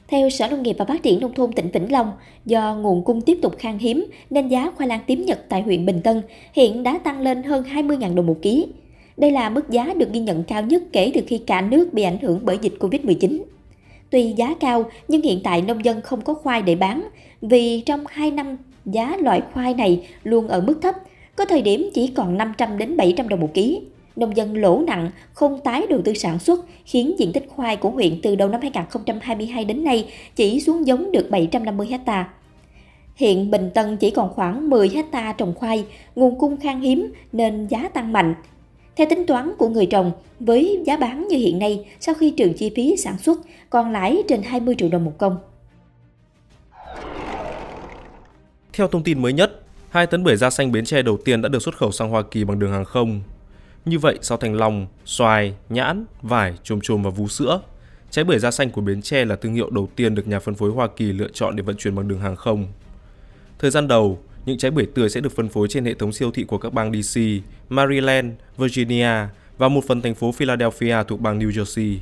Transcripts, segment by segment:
Theo Sở Nông nghiệp và Phát triển Nông thôn tỉnh Vĩnh Long, do nguồn cung tiếp tục khan hiếm nên giá khoai lang tím Nhật tại huyện Bình Tân hiện đã tăng lên hơn 20.000 đồng một ký. Đây là mức giá được ghi nhận cao nhất kể từ khi cả nước bị ảnh hưởng bởi dịch Covid-19. Tuy giá cao nhưng hiện tại nông dân không có khoai để bán vì trong 2 năm giá loại khoai này luôn ở mức thấp, có thời điểm chỉ còn 500 đến 700 đồng một ký. Nông dân lỗ nặng, không tái đầu tư sản xuất, khiến diện tích khoai của huyện từ đầu năm 2022 đến nay chỉ xuống giống được 750 ha. Hiện Bình Tân chỉ còn khoảng 10 ha trồng khoai, nguồn cung khan hiếm nên giá tăng mạnh. Theo tính toán của người trồng, với giá bán như hiện nay, sau khi trừ chi phí sản xuất, còn lãi trên 20 triệu đồng một công. Theo thông tin mới nhất, 2 tấn bưởi da xanh Bến Tre đầu tiên đã được xuất khẩu sang Hoa Kỳ bằng đường hàng không. Như vậy, sau thanh long, xoài, nhãn, vải, chôm chôm và vú sữa, trái bưởi da xanh của Bến Tre là thương hiệu đầu tiên được nhà phân phối Hoa Kỳ lựa chọn để vận chuyển bằng đường hàng không. Thời gian đầu, những trái bưởi tươi sẽ được phân phối trên hệ thống siêu thị của các bang DC, Maryland, Virginia và một phần thành phố Philadelphia thuộc bang New Jersey.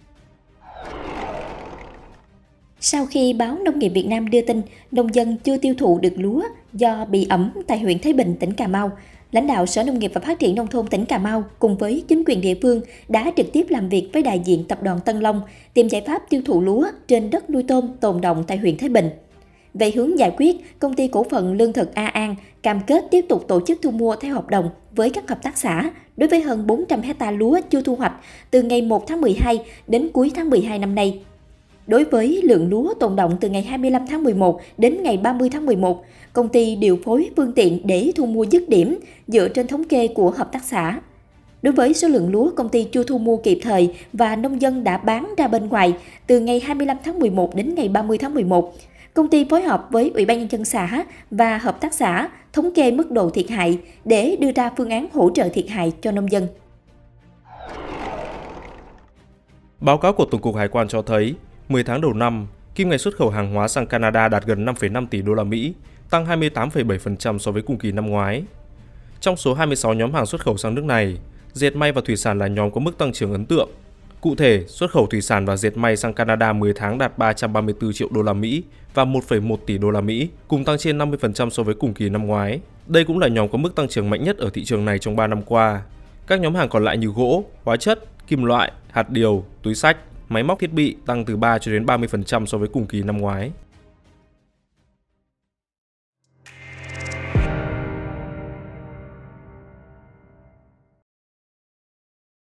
Sau khi báo Nông nghiệp Việt Nam đưa tin nông dân chưa tiêu thụ được lúa do bị ẩm tại huyện Thới Bình, tỉnh Cà Mau, lãnh đạo Sở Nông nghiệp và Phát triển Nông thôn tỉnh Cà Mau cùng với chính quyền địa phương đã trực tiếp làm việc với đại diện tập đoàn Tân Long tìm giải pháp tiêu thụ lúa trên đất nuôi tôm tồn đọng tại huyện Thới Bình. Về hướng giải quyết, Công ty Cổ phần Lương thực A An cam kết tiếp tục tổ chức thu mua theo hợp đồng với các hợp tác xã đối với hơn 400 ha lúa chưa thu hoạch từ ngày 1 tháng 12 đến cuối tháng 12 năm nay. Đối với lượng lúa tồn đọng từ ngày 25 tháng 11 đến ngày 30 tháng 11, công ty điều phối phương tiện để thu mua dứt điểm dựa trên thống kê của hợp tác xã. Đối với số lượng lúa công ty chưa thu mua kịp thời và nông dân đã bán ra bên ngoài từ ngày 25 tháng 11 đến ngày 30 tháng 11, công ty phối hợp với Ủy ban Nhân dân xã và hợp tác xã thống kê mức độ thiệt hại để đưa ra phương án hỗ trợ thiệt hại cho nông dân. Báo cáo của Tổng cục Hải quan cho thấy, 10 tháng đầu năm, kim ngạch xuất khẩu hàng hóa sang Canada đạt gần 5,5 tỷ đô la Mỹ, tăng 28,7% so với cùng kỳ năm ngoái. Trong số 26 nhóm hàng xuất khẩu sang nước này, dệt may và thủy sản là nhóm có mức tăng trưởng ấn tượng. Cụ thể, xuất khẩu thủy sản và dệt may sang Canada 10 tháng đạt 334 triệu đô la Mỹ và 1,1 tỷ đô la Mỹ, cùng tăng trên 50% so với cùng kỳ năm ngoái. Đây cũng là nhóm có mức tăng trưởng mạnh nhất ở thị trường này trong 3 năm qua. Các nhóm hàng còn lại như gỗ, hóa chất, kim loại, hạt điều, túi xách, máy móc thiết bị tăng từ 3 cho đến 30% so với cùng kỳ năm ngoái.